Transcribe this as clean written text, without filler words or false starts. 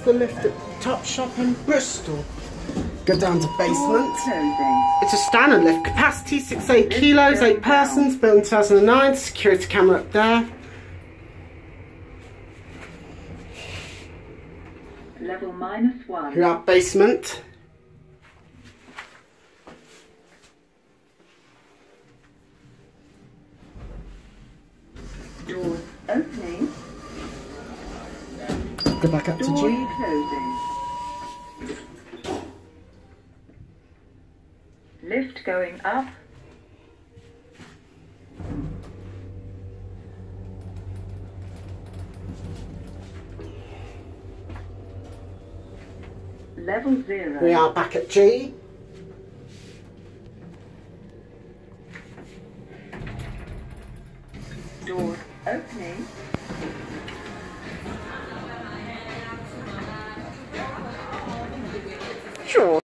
the lift at Topshop in Bristol. Go down to basement. It's a Stannah lift. Capacity 68 kilos, 8 persons. Built in 2009. Security camera up there. Level -1. Here at basement. Doors opening. Go back up to Doors G. closing. Lift going up. Level 0. We are back at G. Doors opening. Sure.